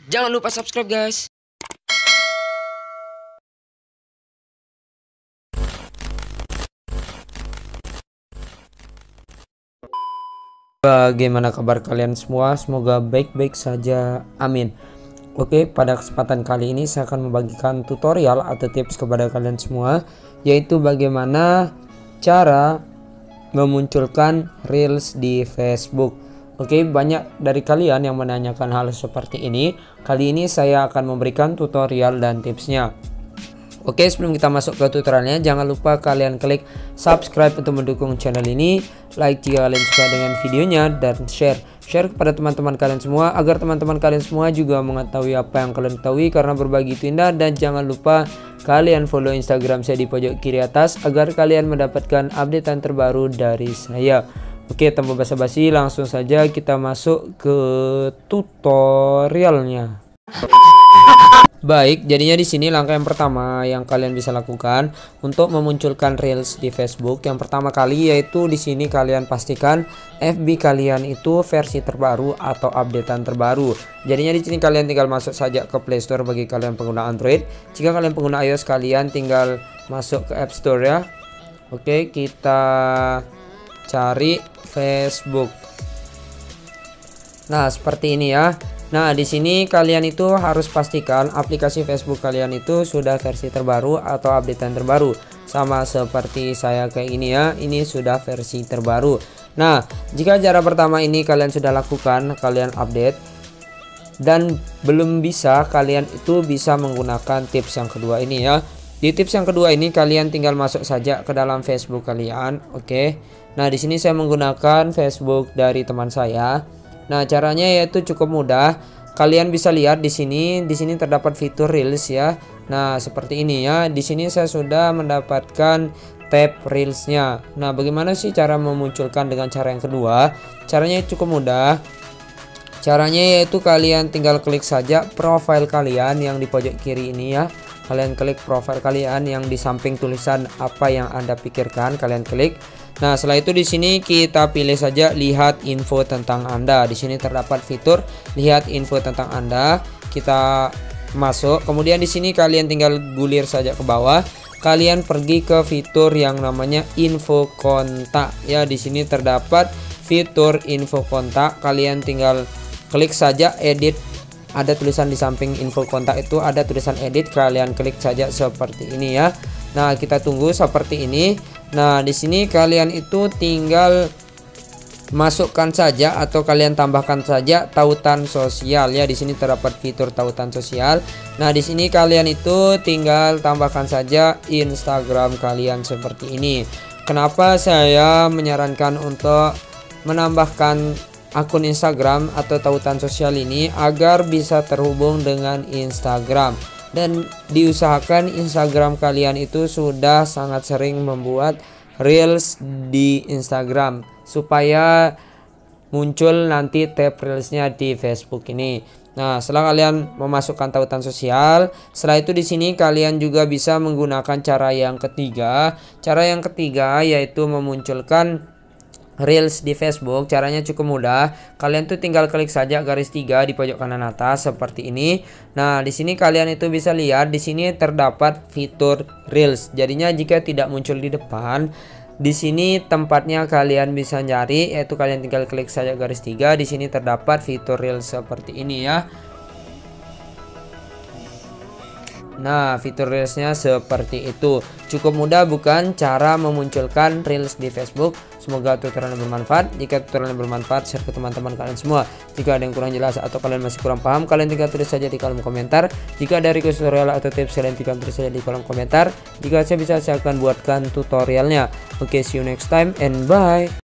Jangan lupa subscribe guys. Bagaimana kabar kalian semua? Semoga baik-baik saja. Amin. Oke, pada kesempatan kali ini saya akan membagikan tutorial atau tips kepada kalian semua, yaitu bagaimana cara memunculkan Reels di Facebook. Oke, banyak dari kalian yang menanyakan hal seperti ini. Kali ini saya akan memberikan tutorial dan tipsnya. Oke, sebelum kita masuk ke tutorialnya, jangan lupa kalian klik subscribe untuk mendukung channel ini, like jika kalian suka dengan videonya, dan share kepada teman-teman kalian semua agar teman-teman kalian semua juga mengetahui apa yang kalian ketahui, karena berbagi itu indah. Dan jangan lupa kalian follow Instagram saya di pojok kiri atas agar kalian mendapatkan updatean terbaru dari saya. Oke, tanpa basa-basi langsung saja kita masuk ke tutorialnya. Baik, jadinya di sini langkah yang pertama yang kalian bisa lakukan untuk memunculkan Reels di Facebook. Yang pertama kali yaitu di sini kalian pastikan FB kalian itu versi terbaru atau updatean terbaru. Jadinya di sini kalian tinggal masuk saja ke Play Store bagi kalian pengguna Android. Jika kalian pengguna iOS, kalian tinggal masuk ke App Store ya. Oke, kita cari Facebook. Nah, seperti ini ya. Nah, di sini kalian itu harus pastikan aplikasi Facebook kalian itu sudah versi terbaru atau updatean terbaru. Sama seperti saya kayak ini ya, ini sudah versi terbaru. Nah, jika cara pertama ini kalian sudah lakukan, kalian update dan belum bisa, kalian itu bisa menggunakan tips yang kedua ini ya. Di tips yang kedua ini kalian tinggal masuk saja ke dalam Facebook kalian, oke. Nah, di sini saya menggunakan Facebook dari teman saya. Nah, caranya yaitu cukup mudah. Kalian bisa lihat di sini terdapat fitur Reels ya. Nah, seperti ini ya. Di sini saya sudah mendapatkan tab Reelsnya. Nah, bagaimana sih cara memunculkan dengan cara yang kedua? Caranya cukup mudah. Caranya yaitu kalian tinggal klik saja profil kalian yang di pojok kiri ini ya. Kalian klik profil kalian yang di samping tulisan apa yang Anda pikirkan, kalian klik. Nah, setelah itu di sini kita pilih saja lihat info tentang Anda. Di sini terdapat fitur lihat info tentang Anda. Kita masuk. Kemudian di sini kalian tinggal gulir saja ke bawah. Kalian pergi ke fitur yang namanya info kontak. Ya, di sini terdapat fitur info kontak. Kalian tinggal klik saja edit. Ada tulisan di samping info kontak itu ada tulisan edit. Kalian klik saja seperti ini ya. Nah, kita tunggu seperti ini. Nah, di sini kalian itu tinggal masukkan saja atau kalian tambahkan saja tautan sosial ya. Di sini terdapat fitur tautan sosial. Nah, di sini kalian itu tinggal tambahkan saja Instagram kalian seperti ini. Kenapa saya menyarankan untuk menambahkan akun Instagram atau tautan sosial ini? Agar bisa terhubung dengan Instagram. Dan diusahakan Instagram kalian itu sudah sangat sering membuat Reels di Instagram supaya muncul nanti tab Reelsnya di Facebook ini. Nah, setelah kalian memasukkan tautan sosial, setelah itu di sini kalian juga bisa menggunakan cara yang ketiga. Cara yang ketiga yaitu memunculkan Reels di Facebook. Caranya cukup mudah. Kalian tuh tinggal klik saja garis 3 di pojok kanan atas seperti ini. Nah, di sini kalian itu bisa lihat di sini terdapat fitur Reels. Jadinya jika tidak muncul di depan, di sini tempatnya kalian bisa cari, yaitu kalian tinggal klik saja garis 3. Di sini terdapat fitur Reels seperti ini ya. Nah, fitur Reelsnya seperti itu. Cukup mudah bukan cara memunculkan Reels di Facebook? Semoga tutorialnya bermanfaat. Jika tutorialnya bermanfaat, share ke teman-teman kalian semua. Jika ada yang kurang jelas atau kalian masih kurang paham, kalian tinggal tulis saja di kolom komentar. Jika ada request tutorial atau tips, kalian tinggal tulis saja di kolom komentar. Jika saya bisa, saya akan buatkan tutorialnya. Oke, see you next time and bye.